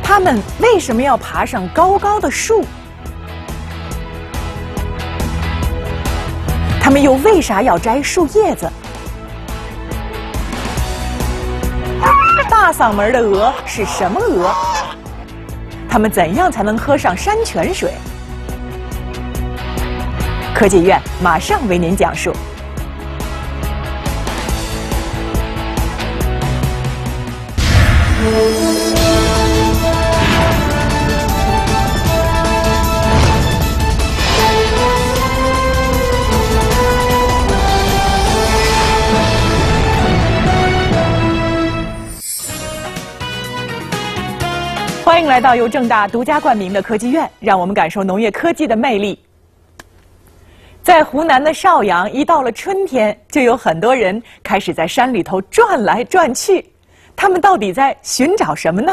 他们为什么要爬上高高的树？他们又为啥要摘树叶子？大嗓门的鹅是什么鹅？它们怎样才能喝上山泉水？科技院马上为您讲述。欢迎来到由正大独家冠名的科技院，让我们感受农业科技的魅力。在湖南的邵阳，一到了春天，就有很多人开始在山里头转来转去。他们到底在寻找什么呢？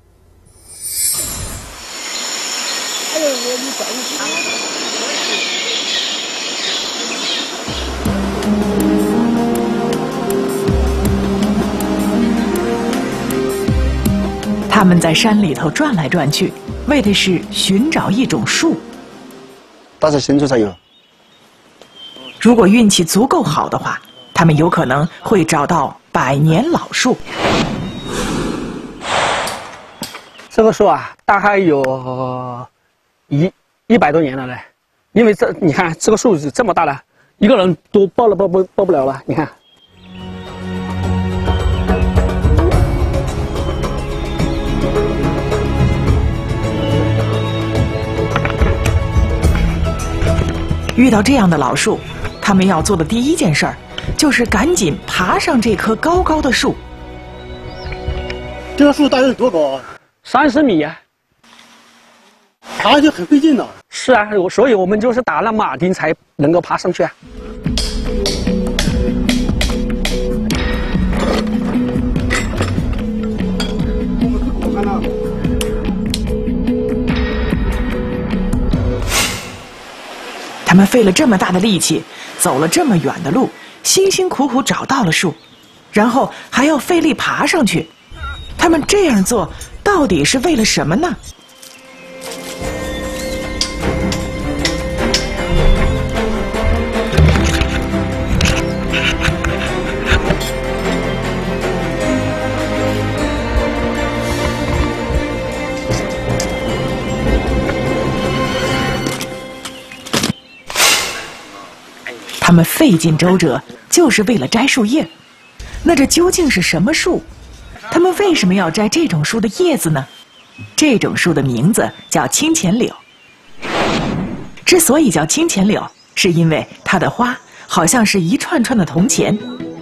他们在山里头转来转去，为的是寻找一种树。 大致深处才有。 如果运气足够好的话，他们有可能会找到百年老树。 这个树啊，大概有100多年了嘞。因为你看这个树是这么大了，一个人都抱不了了。你看。 遇到这样的老树，他们要做的第一件事儿，就是赶紧爬上这棵高高的树。 这个树大约多高啊 ？30米呀。 爬上去很费劲的。 是啊，所以我们就是打了马钉才能够爬上去啊。 他们费了这么大的力气，走了这么远的路，辛辛苦苦找到了树，然后还要费力爬上去。他们这样做到底是为了什么呢？他们费尽周折，就是为了摘树叶。那这究竟是什么树？他们为什么要摘这种树的叶子呢？这种树的名字叫清钱柳。之所以叫清钱柳，是因为它的花好像是一串串的铜钱。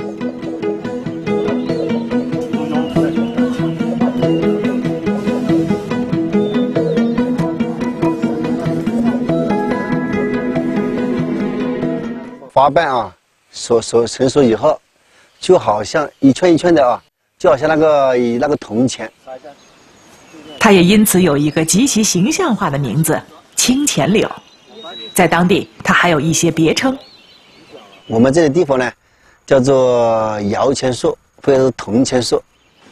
花瓣啊，成熟以后，就好像一圈一圈的啊，就好像那个铜钱。 它也因此有一个极其形象化的名字——清钱柳。在当地，它还有一些别称。 我们这个地方呢，叫做摇钱树或者是铜钱树。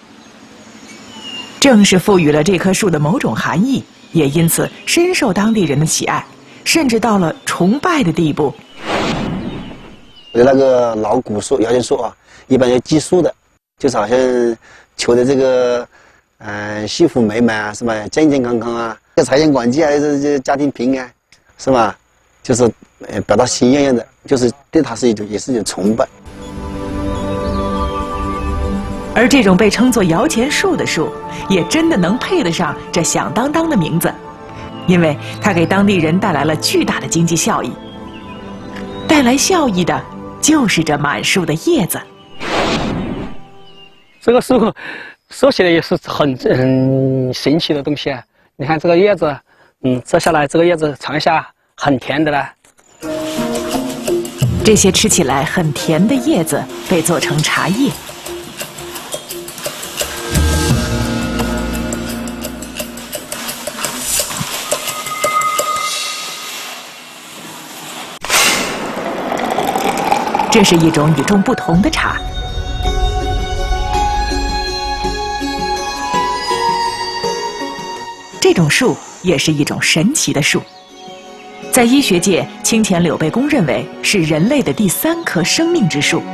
正是赋予了这棵树的某种含义，也因此深受当地人的喜爱，甚至到了崇拜的地步。 那个老古树、摇钱树啊，一般要祭树的，就是好像求的这个，幸福美满啊，是吧？健健康康啊，财源广进啊，这家庭平安，是吧？就是表达心愿的，就是对它是也是一种崇拜。 而这种被称作摇钱树的树，也真的能配得上这响当当的名字，因为它给当地人带来了巨大的经济效益。带来效益的就是这满树的叶子。 这个树说起来也是很神奇的东西啊！你看这个叶子，摘下来这个叶子尝一下，很甜的啦。 这些吃起来很甜的叶子被做成茶叶。这是一种与众不同的茶。 这种树也是一种神奇的树。在医学界，清钱柳被公认为是人类的第3棵生命之树。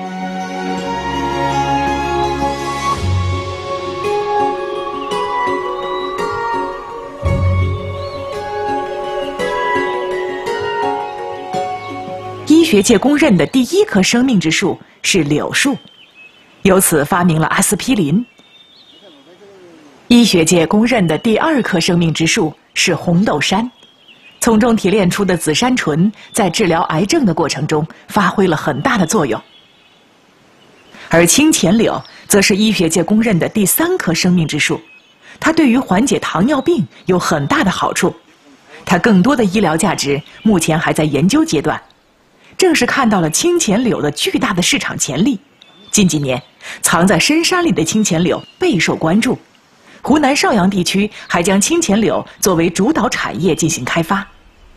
医学界公认的第1棵生命之树是柳树，由此发明了阿司匹林。医学界公认的第2棵生命之树是红豆杉，从中提炼出的紫杉醇在治疗癌症的过程中发挥了很大的作用。而清钱柳则是医学界公认的第3棵生命之树，它对于缓解糖尿病有很大的好处，它更多的医疗价值目前还在研究阶段。正是看到了清钱柳的巨大的市场潜力，近几年藏在深山里的清钱柳备受关注。湖南邵阳地区还将清钱柳作为主导产业进行开发。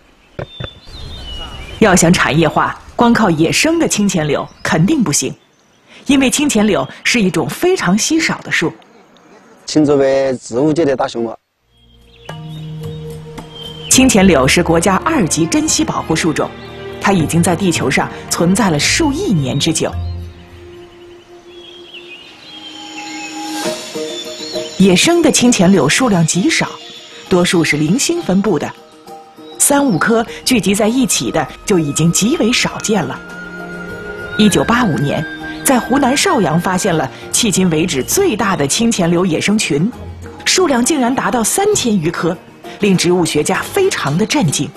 要想产业化，光靠野生的清钱柳肯定不行，因为清钱柳是一种非常稀少的树， 称之为植物界的大熊猫。 清钱柳是国家2级珍稀保护树种，它已经在地球上存在了数亿年之久。野生的清钱柳数量极少，多数是零星分布的，3、5棵聚集在一起的就已经极为少见了。1985年，在湖南邵阳发现了迄今为止最大的清钱柳野生群，数量竟然达到3000余棵，令植物学家非常的震惊。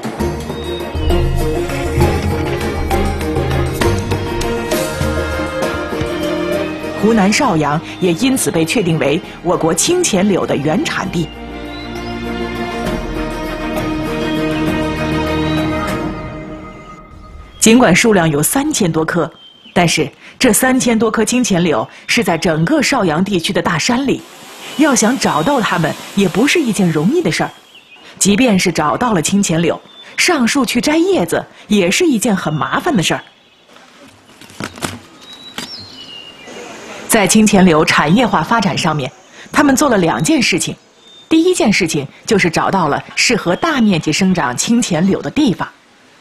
湖南邵阳也因此被确定为我国清钱柳的原产地。尽管数量有3000多棵，但是这3000多棵清钱柳是在整个邵阳地区的大山里，要想找到它们也不是一件容易的事儿。即便是找到了清钱柳，上树去摘叶子也是一件很麻烦的事儿。在清钱柳产业化发展上面，他们做了2件事情。第一件事情就是找到了适合大面积生长清钱柳的地方。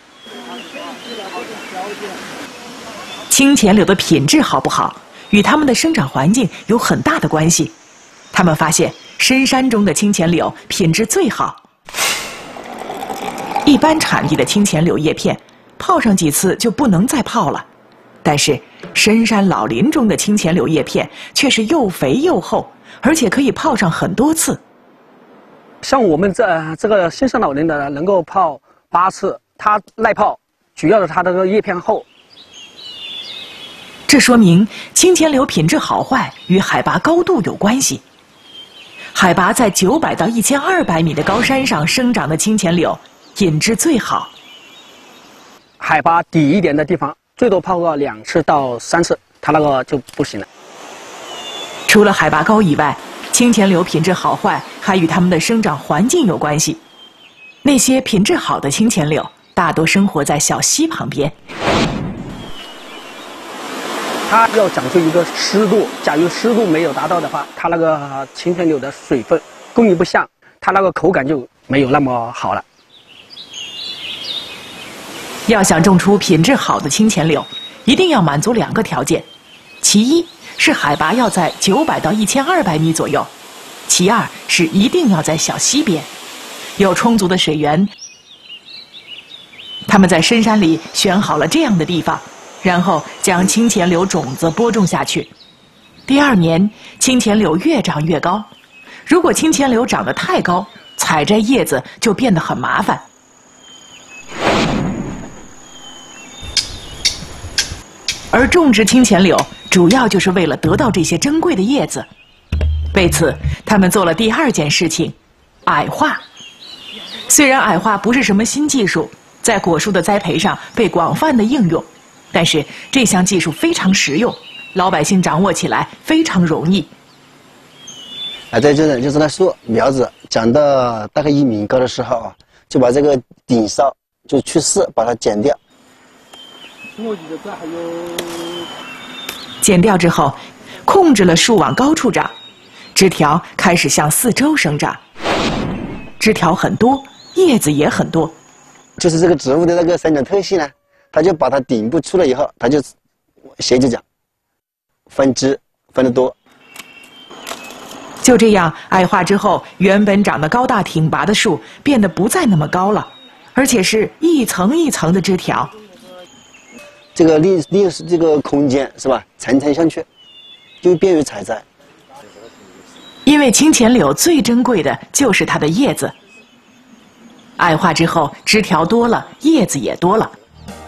清钱柳的品质好不好，与它们的生长环境有很大的关系。他们发现深山中的清钱柳品质最好。一般产地的清钱柳叶片，泡上几次就不能再泡了。但是深山老林中的清钱柳叶片却是又肥又厚，而且可以泡上很多次。 像我们这个深山老林的能够泡8次，它耐泡，主要是它这个叶片厚。 这说明清钱柳品质好坏与海拔高度有关系。海拔在900到1200米的高山上生长的清钱柳品质最好。 海拔低一点的地方，最多泡个2次到3次，它那个就不行了。 除了海拔高以外，清钱柳品质好坏还与它们的生长环境有关系。那些品质好的清钱柳大多生活在小溪旁边。 它要讲究一个湿度，假如湿度没有达到的话，它那个清钱柳的水分供应不上，它那个口感就没有那么好了。 要想种出品质好的清钱柳，一定要满足2个条件，其一是海拔要在900到1200米左右，其二是一定要在小溪边，有充足的水源。他们在深山里选好了这样的地方，然后将清钱柳种子播种下去。第2年，清钱柳越长越高。如果清钱柳长得太高，采摘叶子就变得很麻烦。而种植清钱柳主要就是为了得到这些珍贵的叶子。为此，他们做了第2件事情：矮化。虽然矮化不是什么新技术，在果树的栽培上被广泛的应用，但是这项技术非常实用，老百姓掌握起来非常容易。 这就是那树苗子长到大概1米高的时候啊，就把这个顶梢就去势把它剪掉。 剪掉之后，控制了树往高处长，枝条开始向4周生长。 枝条很多，叶子也很多。 就是这个植物的那个生长特性呢，它就把它顶部出了以后，它就斜着长，分枝分得多。 就这样，矮化之后，原本长得高大挺拔的树变得不再那么高了，而且是一层一层的枝条。 这个利用这个空间是吧？层层上去，就便于采摘。 因为清钱柳最珍贵的就是它的叶子。矮化之后，枝条多了，叶子也多了。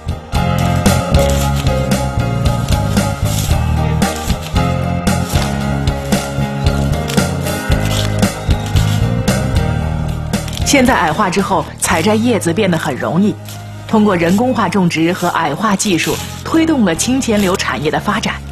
现在矮化之后，采摘叶子变得很容易。通过人工化种植和矮化技术，推动了清钱柳产业的发展。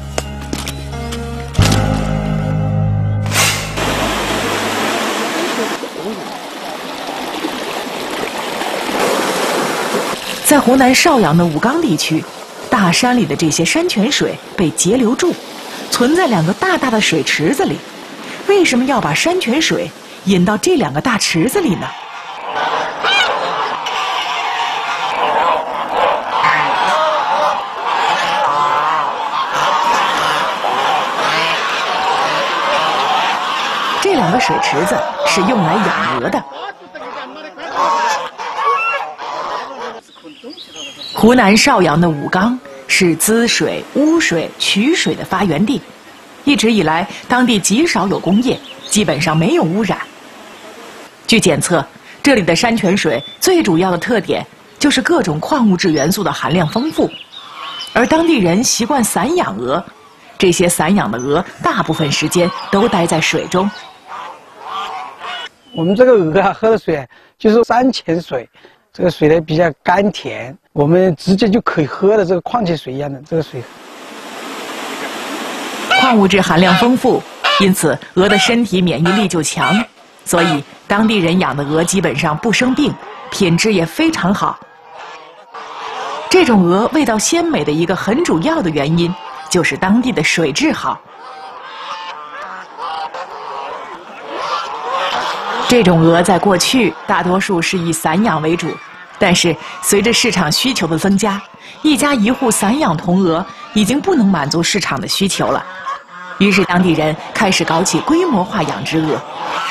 在湖南邵阳的武冈地区，大山里的这些山泉水被截留住，存在2个大大的水池子里。为什么要把山泉水引到这2个大池子里呢？这2个水池子是用来养鹅的。湖南邵阳的武冈是滋水、污水、取水的发源地，一直以来当地极少有工业，基本上没有污染。据检测，这里的山泉水最主要的特点就是各种矿物质元素的含量丰富，而当地人习惯散养鹅，这些散养的鹅大部分时间都待在水中。 我们这个鹅啊，喝的水就是山泉水，这个水呢比较甘甜，我们直接就可以喝的这个矿泉水一样的这个水。 矿物质含量丰富，因此鹅的身体免疫力就强，所以当地人养的鹅基本上不生病，品质也非常好。这种鹅味道鲜美的一个很主要的原因，就是当地的水质好。这种鹅在过去大多数是以散养为主，但是随着市场需求的增加，一家一户散养童鹅已经不能满足市场的需求了。于是当地人开始搞起规模化养殖鹅。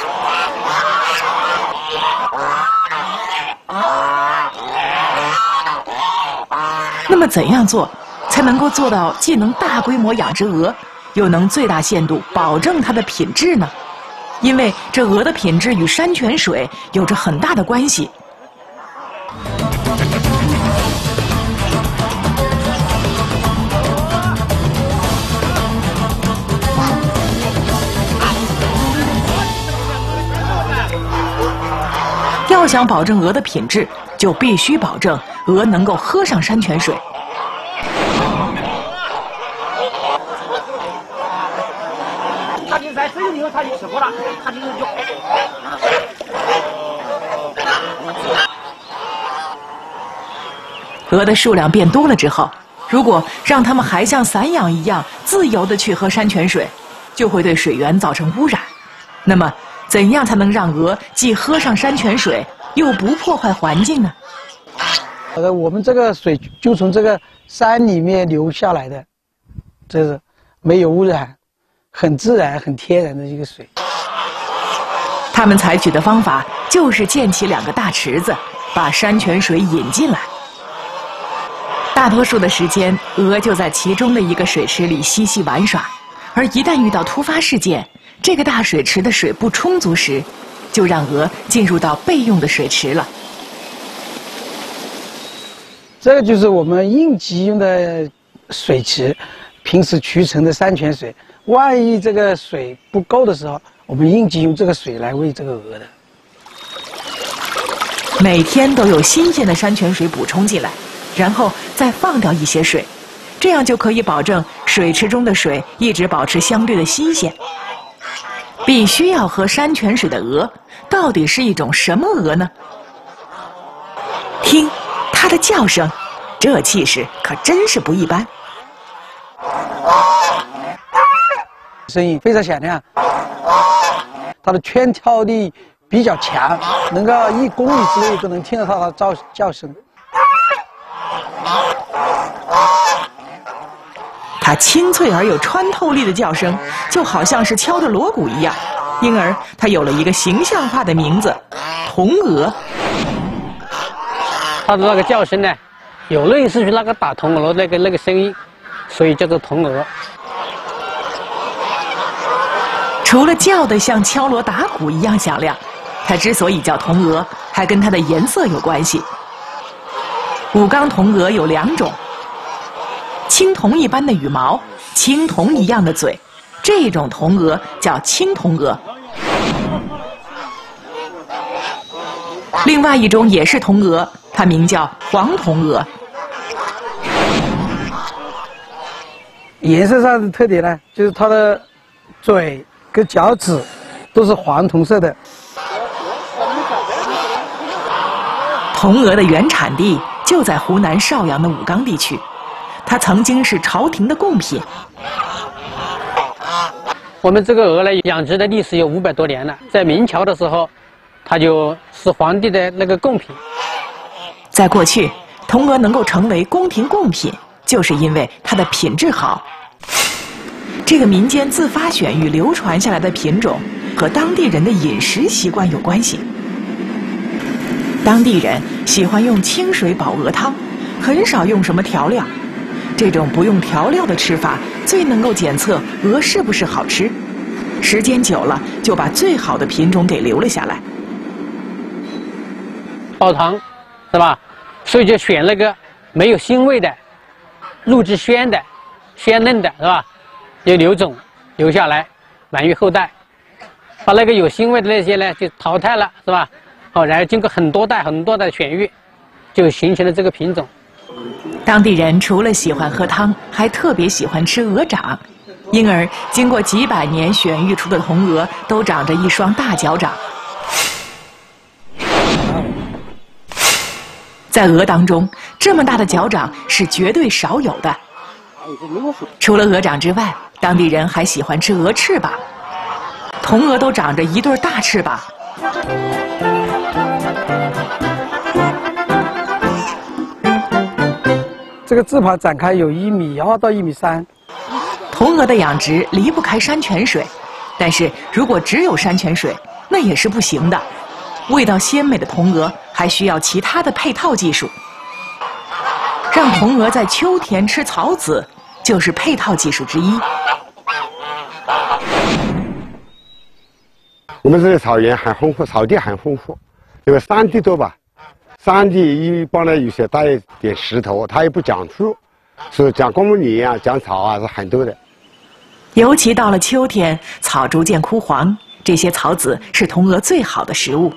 那么怎样做才能够做到既能大规模养殖鹅，又能最大限度保证它的品质呢？因为这鹅的品质与山泉水有着很大的关系。要想保证鹅的品质，就必须保证鹅能够喝上山泉水。 它就在这个以后，它就吃过了，它就是就。 鹅的数量变多了之后，如果让它们还像散养一样自由地去喝山泉水，就会对水源造成污染。那么，怎样才能让鹅既喝上山泉水，又不破坏环境呢？ 我们这个水就从这个山里面流下来的，这是没有污染，很自然、很天然的一个水。 他们采取的方法就是建起2个大池子，把山泉水引进来。大多数的时间，鹅就在其中的一个水池里嬉戏玩耍，而一旦遇到突发事件，这个大水池的水不充足时，就让鹅进入到备用的水池了。 这个就是我们应急用的水池，平时渠成的山泉水。万一这个水不够的时候，我们应急用这个水来喂这个鹅的。 每天都有新鲜的山泉水补充进来，然后再放掉一些水，这样就可以保证水池中的水一直保持相对的新鲜。必须要喝山泉水的鹅，到底是一种什么鹅呢？听它的叫声，这气势可真是不一般。 声音非常响亮，它的圈跳力比较强，能够1公里之内都能听得到它的叫声。 它清脆而有穿透力的叫声，就好像是敲着锣鼓一样，因而它有了一个形象化的名字——铜鹅。 它的那个叫声呢，有类似于那个打铜锣那个声音，所以叫做铜鹅。 除了叫得像敲锣打鼓一样响亮，它之所以叫铜鹅，还跟它的颜色有关系。武冈铜鹅有2种。青铜一般的羽毛，青铜一样的嘴，这种铜鹅叫青铜鹅。另外一种也是铜鹅，它名叫黄铜鹅。 颜色上的特点呢，就是它的嘴跟脚趾都是黄铜色的。 铜鹅的原产地就在湖南邵阳的武冈地区。它曾经是朝廷的贡品。 我们这个鹅呢，养殖的历史有500多年了。在明朝的时候，它就是皇帝的那个贡品。 在过去，铜鹅能够成为宫廷贡品，就是因为它的品质好。这个民间自发选育流传下来的品种，和当地人的饮食习惯有关系。当地人喜欢用清水煲鹅汤，很少用什么调料。这种不用调料的吃法，最能够检测鹅是不是好吃。时间久了，就把最好的品种给留了下来。 煲汤，是吧？所以就选那个没有腥味的、肉质鲜的、鲜嫩的，是吧？有留种留下来，繁育后代。把那个有腥味的那些呢，就淘汰了，是吧？然后经过很多代选育，就形成了这个品种。 当地人除了喜欢喝汤，还特别喜欢吃鹅掌，因而经过几百年选育出的铜鹅都长着一双大脚掌。在鹅当中，这么大的脚掌是绝对少有的。除了鹅掌之外，当地人还喜欢吃鹅翅膀。铜鹅都长着一对大翅膀。 这个翅膀展开有1.2米到1.3米。 铜鹅的养殖离不开山泉水，但是如果只有山泉水，那也是不行的。味道鲜美的铜鹅还需要其他的配套技术。让铜鹅在秋天吃草籽，就是配套技术之一。 我们这里草原很丰富，草地很丰富，因为山地多吧。山地一般呢有些带一点石头，它也不长树，所以长公母林啊、长草啊是很多的。 尤其到了秋天，草逐渐枯黄，这些草籽是铜鹅最好的食物。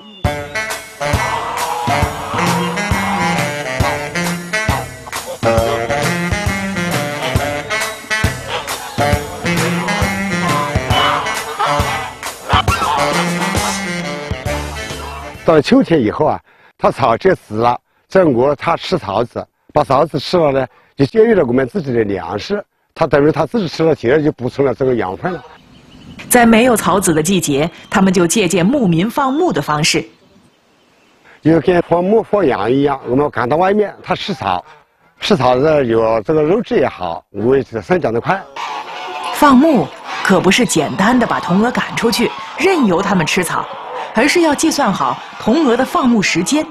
到了秋天以后啊，它草这死了，这鹅它吃草籽，把草籽吃了呢，就节约了我们自己的粮食。它等于它自己吃了，其实就补充了这个养分了。 在没有草籽的季节，他们就借鉴牧民放牧的方式， 就跟放牧放羊一样，我们赶到外面，它吃草，吃草的有这个肉质也好，鹅也生长得快。 放牧可不是简单的把铜鹅赶出去，任由它们吃草。而是要计算好铜鹅的放牧时间。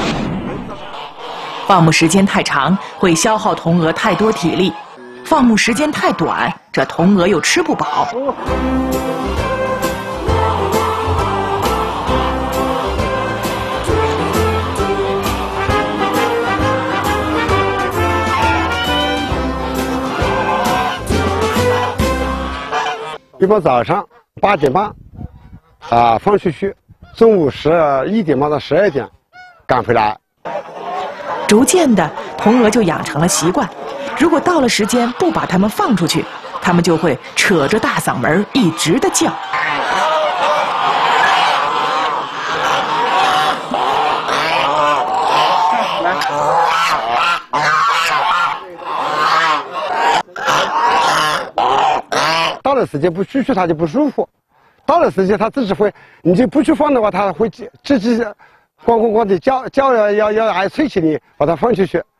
放牧时间太长，会消耗铜鹅太多体力；放牧时间太短，这铜鹅又吃不饱。 一般早上8点半放出去，中午1点半到12点赶回来。 逐渐的，铜鹅就养成了习惯，如果到了时间不把它们放出去，它们就会扯着大嗓门一直的叫。 到了时间不出去，它就不舒服。 到了时间它自己会，你就不去放的话，它会自己咣的叫要挨吹起你，把它放进去。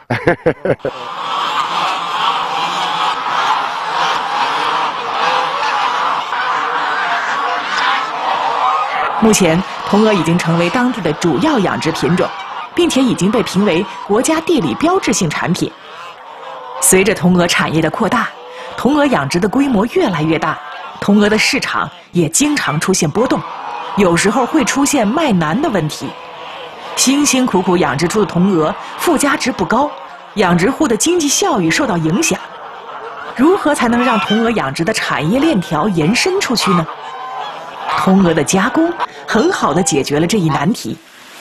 目前，铜鹅已经成为当地的主要养殖品种，并且已经被评为国家地理标志性产品。随着铜鹅产业的扩大，铜鹅养殖的规模越来越大，铜鹅的市场也经常出现波动，有时候会出现卖难的问题。辛辛苦苦养殖出的铜鹅附加值不高，养殖户的经济效益受到影响。如何才能让铜鹅养殖的产业链条延伸出去呢？铜鹅的加工很好地解决了这一难题。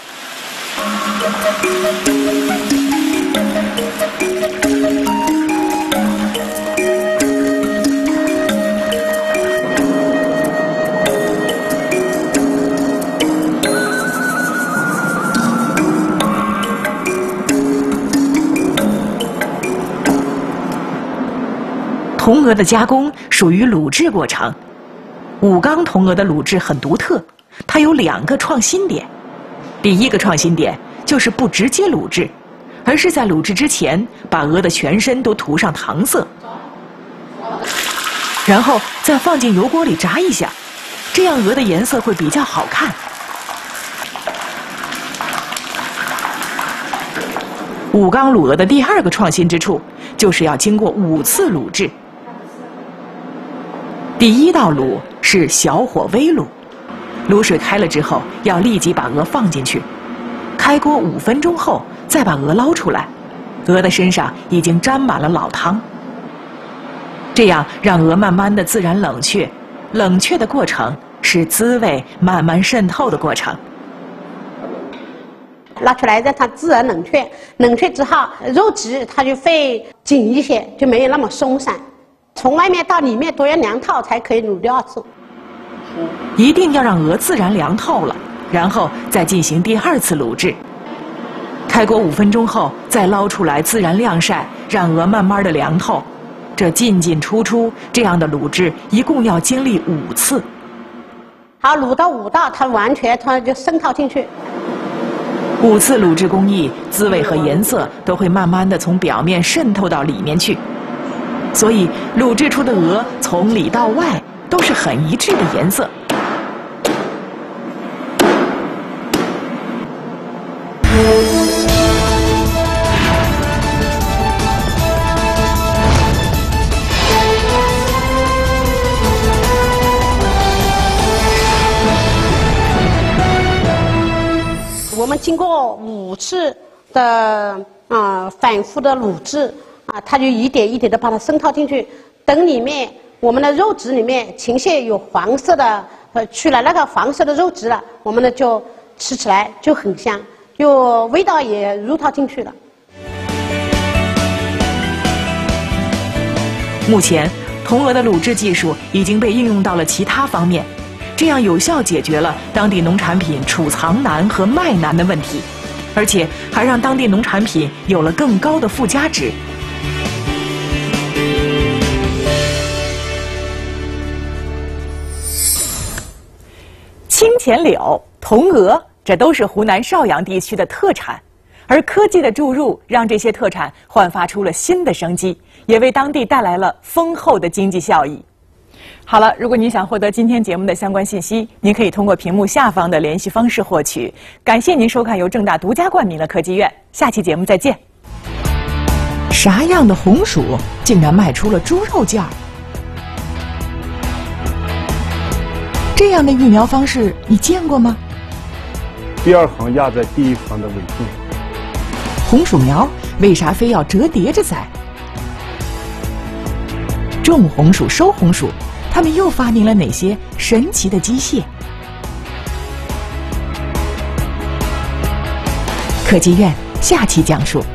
铜鹅的加工属于卤制过程。武冈铜鹅的卤制很独特，它有2个创新点。第一个创新点就是不直接卤制，而是在卤制之前把鹅的全身都涂上糖色，然后再放进油锅里炸一下，这样鹅的颜色会比较好看。武冈卤鹅的第2个创新之处就是要经过5次卤制。第1道卤是小火微卤，卤水开了之后，要立即把鹅放进去，开锅5分钟后再把鹅捞出来，鹅的身上已经沾满了老汤。这样让鹅慢慢的自然冷却，冷却的过程是滋味慢慢渗透的过程。 拿出来让它自然冷却，冷却之后肉质它就会紧一些，就没有那么松散。从外面到里面都要凉透才可以卤第2次。 一定要让鹅自然凉透了，然后再进行第2次卤制。开锅5分钟后再捞出来自然晾晒，让鹅慢慢的凉透。这进进出出这样的卤制一共要经历5次。 好，卤到5道，它就渗透进去。 5次卤制工艺，滋味和颜色都会慢慢的从表面渗透到里面去。所以卤制出的鹅从里到外都是很一致的颜色。 我们经过5次的反复的卤制它就一点一点的把它渗透进去。等里面我们的肉质里面呈现有黄色的去了那个黄色的肉质了，我们呢就吃起来就很香，就味道也入透进去了。 目前铜鹅的卤制技术已经被应用到了其他方面，这样有效解决了当地农产品储藏难和卖难的问题，而且还让当地农产品有了更高的附加值。清钱柳、铜鹅，这都是湖南邵阳地区的特产，而科技的注入让这些特产焕发出了新的生机，也为当地带来了丰厚的经济效益。好了，如果您想获得今天节目的相关信息，您可以通过屏幕下方的联系方式获取。感谢您收看由正大独家冠名的科技院，下期节目再见。啥样的红薯竟然卖出了猪肉件儿？这样的育苗方式你见过吗？ 第2行压在第1行的尾部。 红薯苗为啥非要折叠着栽？种红薯、收红薯，他们又发明了哪些神奇的机械？科技院下期讲述。